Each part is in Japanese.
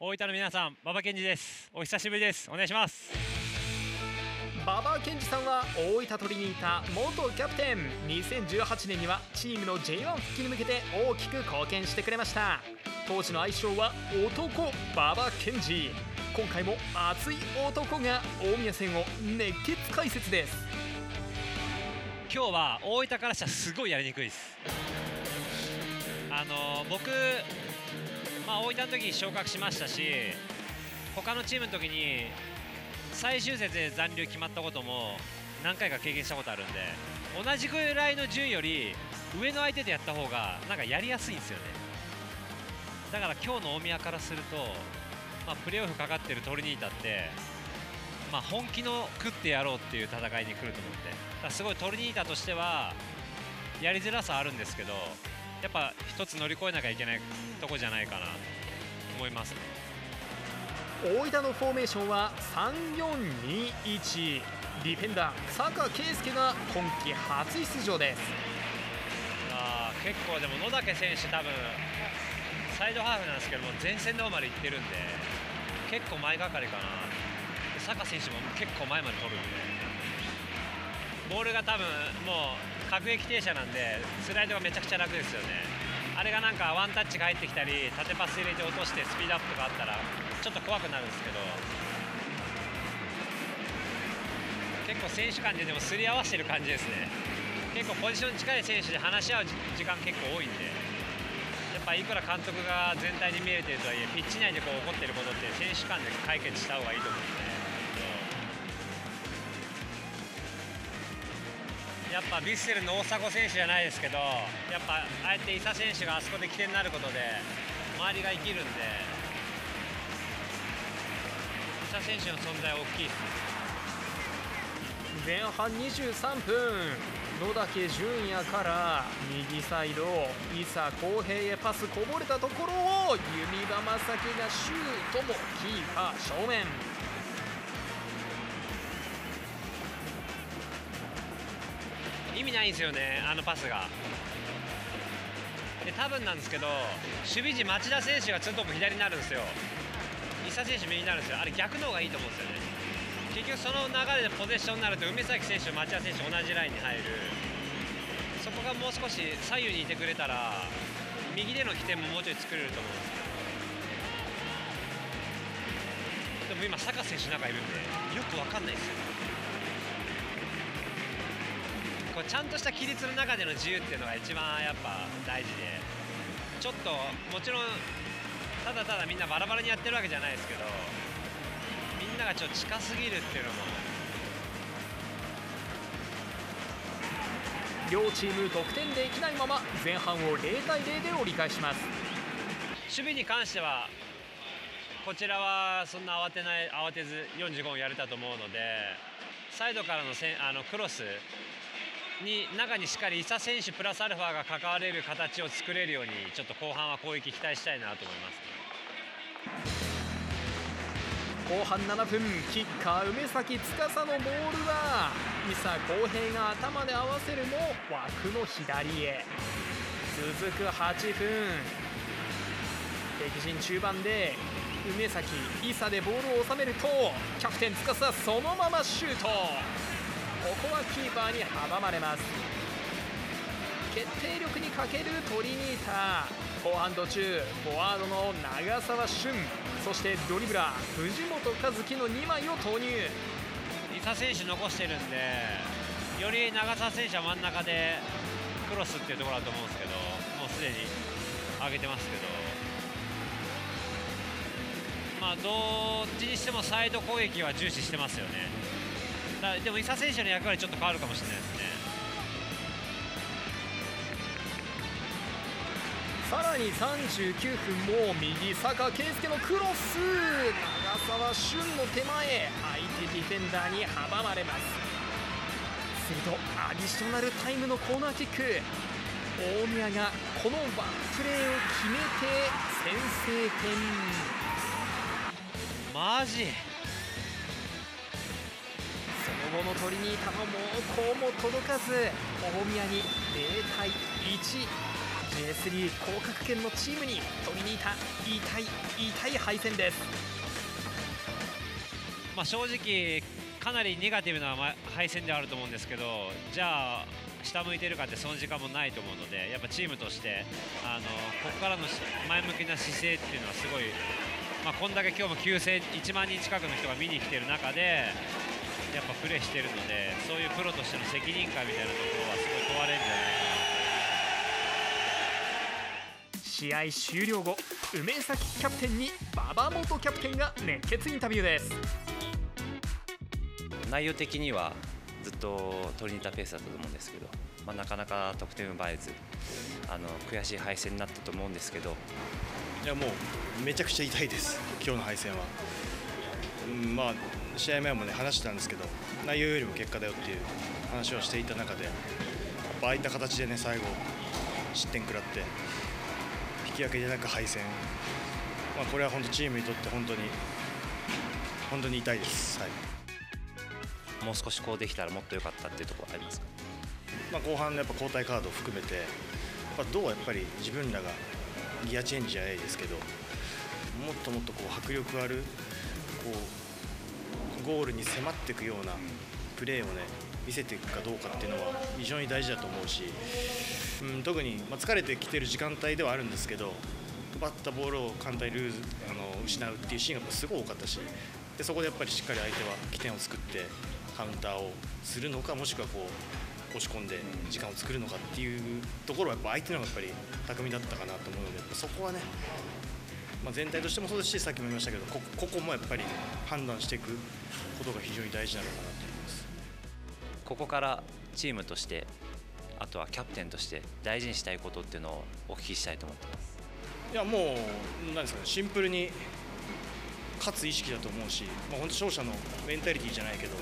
大分の皆さん、馬場健二です。お久しぶりです。お願いします。 馬場健二さんは大分トリニータ元キャプテン。2018年にはチームの J1 復帰に向けて大きく貢献してくれました。当時の愛称は男馬場健二。今回も熱い男が大宮戦を熱血解説です。 今日は大分からしたらすごいやりにくいです。僕、大分の時に昇格しましたし、他のチームの時に最終節で残留決まったことも何回か経験したことあるんで、同じぐらいの順より上の相手でやった方がなんかやりやすいんですよね。だから今日の大宮からすると、プレーオフかかってるトリニータって、本気の食ってやろうっていう戦いに来ると思って、だからすごいトリニータとしてはやりづらさあるんですけど、やっぱ一つ乗り越えなきゃいけないとこじゃないかなと思いますね。 大分のフォーメーションは 3-4-2-1。ディフェンダー坂圭介が今季初出場です。 結構でも野竹選手多分サイドハーフなんですけども前線の方まで行ってるんで結構前がかりかな。坂選手も結構前まで取るんで、ボールが多分もう各駅停車なんでスライドがめちゃくちゃ楽ですよね。あれがなんかワンタッチが入ってきたり縦パス入れて落としてスピードアップとかあったらちょっと怖くなるんですけど、結構選手間ででもすり合わせてる感じですね。結構ポジション近い選手で話し合う時間結構多いんで、やっぱいくら監督が全体に見えてるとはいえピッチ内で起こっていることって選手間で解決した方がいいと思うんで、やっぱヴィッセルの大迫選手じゃないですけど、やっぱあえて伊佐選手があそこで起点になることで周りが生きるんで、伊佐選手の存在は大きいです。 前半23分、野竹純也から右サイド伊佐公平へパスこぼれたところを弓場正樹がシュートもキーパー正面。 意味ないんですよね、あのパスが。で多分なんですけど守備時町田選手がツートップ左になるんですよ。伊佐選手右になるんですよ。あれ逆の方がいいと思うんですよね。結局その流れでポゼッションになると梅崎選手と町田選手同じラインに入る。そこがもう少し左右にいてくれたら右での起点ももうちょい作れると思うんですけど、でも今坂選手中いるんでよく分かんないですよ。こうちゃんとした規律の中での自由っていうのが一番やっぱ大事で、ちょっともちろんただただみんなバラバラにやってるわけじゃないですけど、みんながちょっと近すぎるっていうのも。 両チーム得点できないまま前半を0対0で折り返します。 守備に関してはこちらはそんな慌てず45分やれたと思うので、サイドからのクロスに中にしっかり伊佐選手プラスアルファが関われる形を作れるようにちょっと後半は攻撃期待したいなと思います。 後半7分、キッカー梅崎司のボールは伊佐公平が頭で合わせるも枠の左へ。続く8分、敵陣中盤で梅崎伊佐でボールを収めるとキャプテン司そのままシュート。ここはキーパーに阻まれます。決定力に欠けるトリニータ。後半途中フォワードの長澤俊、そしてドリブラー藤本和樹の2枚を投入。 伊佐選手残してるんで、より長澤選手は真ん中でクロスっていうところだと思うんですけど、もうすでに上げてますけど、どっちにしてもサイド攻撃は重視してますよね。でも伊佐選手の役割ちょっと変わるかもしれないですね。 さらに39分も右坂圭介のクロス、長澤俊の手前、相手ディフェンダーに阻まれます。するとアディショナルタイムのコーナーキック、大宮がこのワンプレーを決めて先制点。 マジその後のトリニータの猛攻も届かず、大宮に0対1。 J3 降格圏のチームに取りにいた痛い敗戦です。 正直かなりネガティブな敗戦ではあると思うんですけど、じゃあ下向いてるかってその時間もないと思うので、やっぱチームとしてここからの前向きな姿勢っていうのはすごい、こんだけ今日も1万人近くの人が見に来てる中でやっぱプレーしてるので、そういうプロとしての責任感みたいなところはすごい問われるんじゃないかな。 試合終了後、梅崎キャプテンに馬場元キャプテンが熱血インタビューです。 内容的にはずっと取りに行ったペースだったと思うんですけど、なかなか得点奪えず悔しい敗戦になったと思うんですけど、 いやもうめちゃくちゃ痛いです、今日の敗戦は。試合前もね話してたんですけど、内容よりも結果だよっていう話をしていた中で、ああいった形でね最後失点食らって引き分けでなく敗戦、これは本当チームにとって本当に痛いです。はい、 もう少しこうできたらもっと良かったっていうところはありますか？ 後半のやっぱ交代カードを含めて、どうやっぱり自分らがギアチェンジじゃないですけど、もっともっと迫力あるゴールに迫っていくようなプレーをね見せていくかどうかっていうのは非常に大事だと思うし、特に疲れてきてる時間帯ではあるんですけど、奪ったボールを簡単に失うっていうシーンがすごい多かったし、でそこでやっぱりしっかり相手は起点を作ってカウンターをするのか、もしくは押し込んで時間を作るのかっていうところはやっぱ相手の方がやっぱり巧みだったかなと思うので、そこはね、全体としてもそうですし、さっきも言いましたけど、ここもやっぱり判断していくことが非常に大事なのかなと思います。 ここからチームとして、あとはキャプテンとして大事にしたいことっていうのをお聞きしたいと思ってます。 いやもうなんですかね、シンプルに勝つ意識だと思うし、本当勝者のメンタリティーじゃないけど、や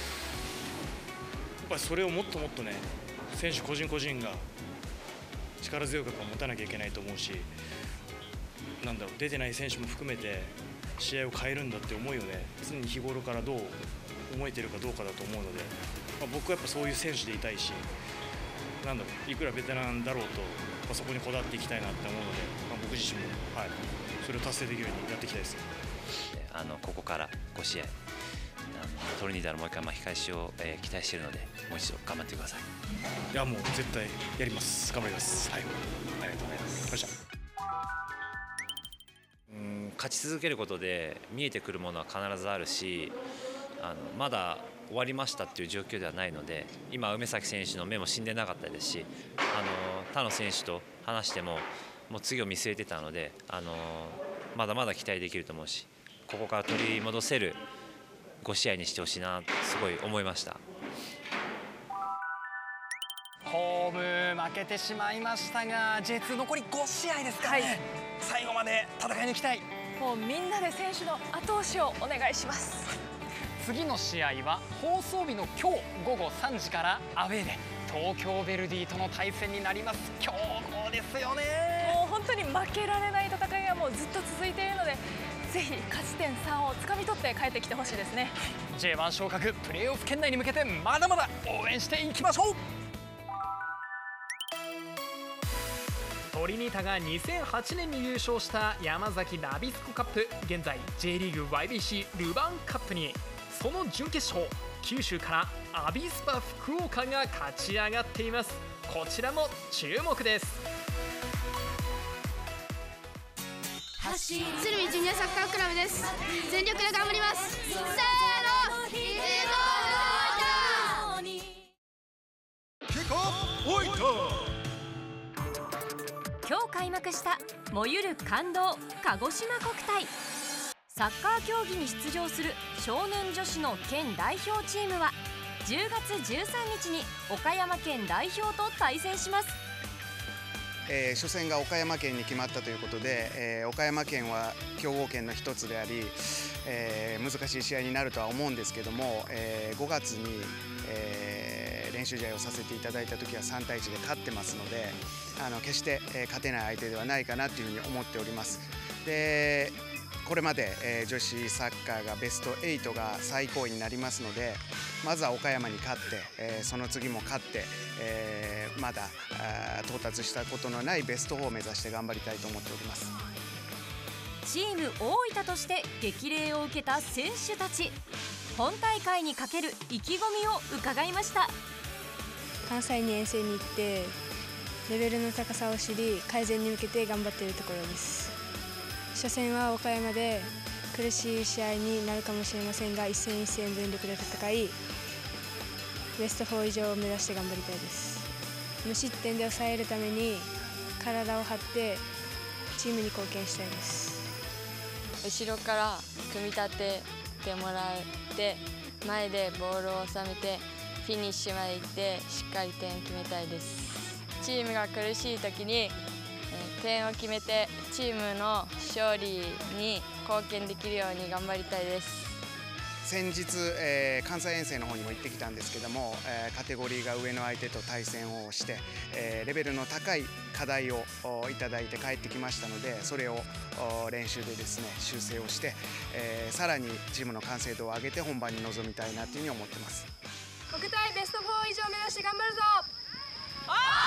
っぱりそれをもっともっとね、選手個人個人が力強く持たなきゃいけないと思うし、出てない選手も含めて試合を変えるんだって思いをね、常に日頃からどう思えてるかどうかだと思うので、僕はやっぱそういう選手でいたいし、いくらベテランだろうと、そこにこだわっていきたいなって思うので、僕自身も、それを達成できるようにやっていきたいです。 ここから5試合トリニダーのもう一回巻き返しを、期待しているので、もう一度頑張ってください。 いやもう絶対やります。頑張ります。はい、 ありがとうございます。勝ち続けることで見えてくるものは必ずあるし、まだ終わりましたっていう状況ではないので、今梅崎選手の目も死んでなかったですし、他の選手と話してももう次を見据えてたので、まだまだ期待できると思うし、ここから取り戻せる5試合にしてほしいなとすごい思いました。 ホーム負けてしまいましたが、 J2 残り5試合ですからね、最後まで戦い抜きたい。 もうみんなで選手の後押しをお願いします。 次の試合は放送日の今日午後3時からアウェーで東京ヴェルディとの対戦になります。強豪ですよね。 もう本当に負けられない戦いがもうずっと続いているので、ぜひ勝ち点3をつかみ取って帰ってきてほしいですね。 J1 昇格プレーオフ圏内に向けてまだまだ応援していきましょう。トリニタが2008年に優勝した山崎ナビスコカップ、現在 J リーグ YBC ルヴァンカップに、その準決勝、九州からアビスパ福岡が勝ち上がっています。こちらも注目です。 鶴見ジュニアサッカークラブです。全力で頑張ります。せーの、 今日開幕した燃ゆる感動鹿児島国体。サッカー競技に出場する少年女子の県代表チームは10月13日に岡山県代表と対戦します。 初戦が岡山県に決まったということで、岡山県は強豪県の一つであり、難しい試合になるとは思うんですけども、5月に、練習試合をさせていただいた時は3対1で勝ってますので、決して、勝てない相手ではないかなというふうに思っております。でこれまで、女子サッカーがベスト8が最高位になりますので、 まずは岡山に勝って、その次も勝って、まだ到達したことのないベスト4を目指して頑張りたいと思っております。 チーム大分として激励を受けた選手たち、本大会にかける意気込みを伺いました。 関西に遠征に行ってレベルの高さを知り、改善に向けて頑張っているところです。初戦は岡山で苦しい試合になるかもしれませんが、一戦一戦全力で戦い、ベスト4以上を目指して頑張りたいです。無失点で抑えるために体を張ってチームに貢献したいです。 後ろから組み立ててもらって前でボールを収めてフィニッシュまで行ってしっかり点を決めたいです。チームが苦しい時に点を決めてチームの勝利に貢献できるように頑張りたいです。 先日、関西遠征の方にも行ってきたんですけども、カテゴリーが上の相手と対戦をして、レベルの高い課題をいただいて帰ってきましたので、それを練習でですね修正をして、さらにチームの完成度を上げて本番に臨みたいなというふうに思ってます。 国体ベスト4以上目指して頑張るぞ。